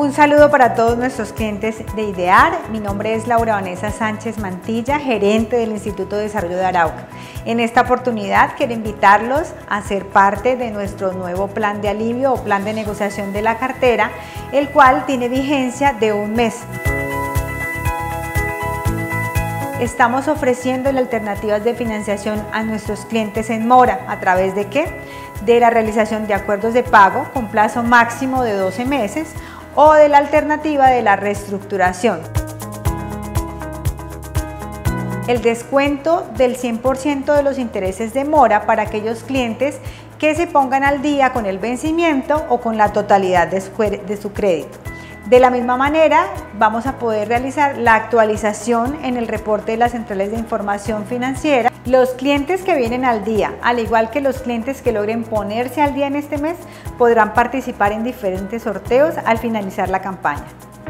Un saludo para todos nuestros clientes de IDEAR. Mi nombre es Laura Vanessa Sánchez Mantilla, gerente del Instituto de Desarrollo de Arauca. En esta oportunidad quiero invitarlos a ser parte de nuestro nuevo plan de alivio o plan de negociación de la cartera, el cual tiene vigencia de un mes. Estamos ofreciendo alternativas de financiación a nuestros clientes en mora. ¿A través de qué? De la realización de acuerdos de pago con plazo máximo de 12 meses o de la alternativa de la reestructuración. El descuento del 100% de los intereses de mora para aquellos clientes que se pongan al día con el vencimiento o con la totalidad de su crédito. De la misma manera, vamos a poder realizar la actualización en el reporte de las centrales de información financiera. Los clientes que vienen al día, al igual que los clientes que logren ponerse al día en este mes, podrán participar en diferentes sorteos al finalizar la campaña.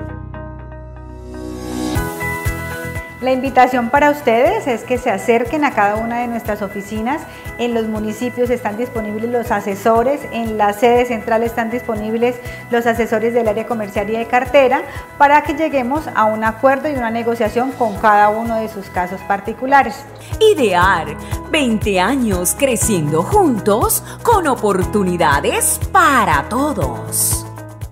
La invitación para ustedes es que se acerquen a cada una de nuestras oficinas. En los municipios están disponibles los asesores, en la sede central están disponibles los asesores del área comercial y de cartera para que lleguemos a un acuerdo y una negociación con cada uno de sus casos particulares. IDEAR, 20 años creciendo juntos con oportunidades para todos.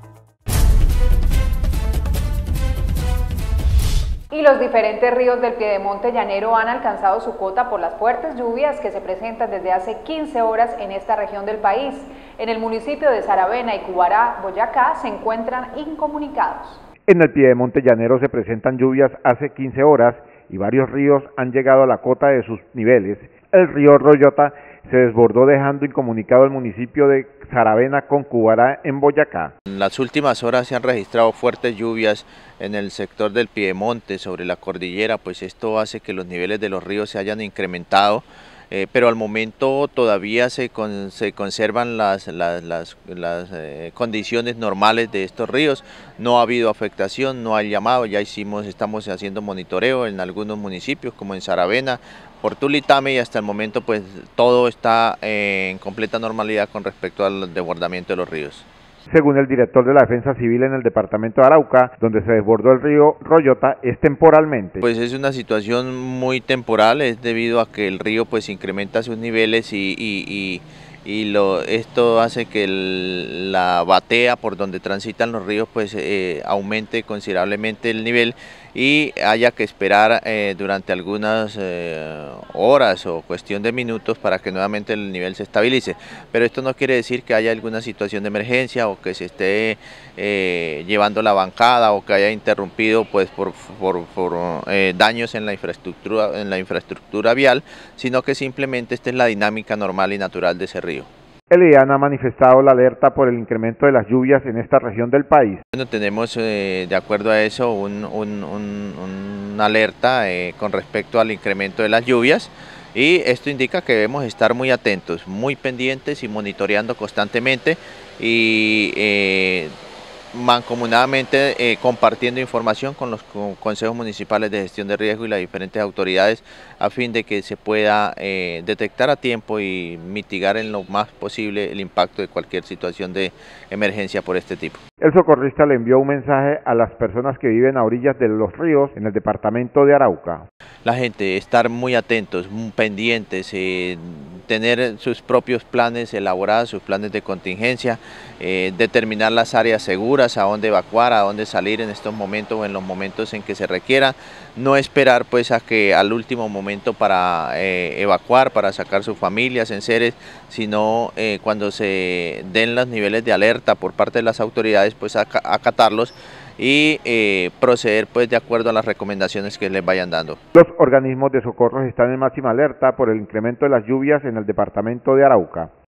Y los diferentes ríos del piedemonte llanero han alcanzado su cota por las fuertes lluvias que se presentan desde hace 15 horas en esta región del país. En el municipio de Saravena y Cubará, Boyacá, se encuentran incomunicados. En el piedemonte llanero se presentan lluvias hace 15 horas y varios ríos han llegado a la cota de sus niveles. El río Royota se desbordó dejando incomunicado el municipio de Saravena con Cubará en Boyacá. En las últimas horas se han registrado fuertes lluvias en el sector del piedemonte sobre la cordillera, pues esto hace que los niveles de los ríos se hayan incrementado, pero al momento todavía se conservan las condiciones normales de estos ríos. No ha habido afectación, no hay llamado, estamos haciendo monitoreo en algunos municipios como en Saravena, Portulitame, y hasta el momento pues todo está en completa normalidad con respecto al desbordamiento de los ríos. Según el director de la Defensa Civil en el departamento de Arauca, donde se desbordó el río Royota, es temporalmente. Pues es una situación muy temporal, es debido a que el río pues incrementa sus niveles esto hace que la batea por donde transitan los ríos pues aumente considerablemente el nivel y haya que esperar durante algunas horas o cuestión de minutos para que nuevamente el nivel se estabilice. Pero esto no quiere decir que haya alguna situación de emergencia o que se esté llevando la bancada o que haya interrumpido pues por daños en la infraestructura vial, sino que simplemente esta es la dinámica normal y natural de ese río. El IDEAN ha manifestado la alerta por el incremento de las lluvias en esta región del país. Bueno, tenemos de acuerdo a eso una alerta con respecto al incremento de las lluvias y esto indica que debemos estar muy atentos, muy pendientes y monitoreando constantemente y mancomunadamente compartiendo información con los consejos municipales de gestión de riesgo y las diferentes autoridades a fin de que se pueda detectar a tiempo y mitigar en lo más posible el impacto de cualquier situación de emergencia por este tipo. El socorrista le envió un mensaje a las personas que viven a orillas de los ríos en el departamento de Arauca. La gente, estar muy atentos, muy pendientes, tener sus propios planes elaborados, sus planes de contingencia, determinar las áreas seguras, a dónde evacuar, a dónde salir en estos momentos o en los momentos en que se requiera, no esperar pues a que al último momento para evacuar, para sacar sus familias, enseres, sino cuando se den los niveles de alerta por parte de las autoridades, pues acatarlos y proceder pues de acuerdo a las recomendaciones que les vayan dando. Los organismos de socorro están en máxima alerta por el incremento de las lluvias en el departamento de Arauca.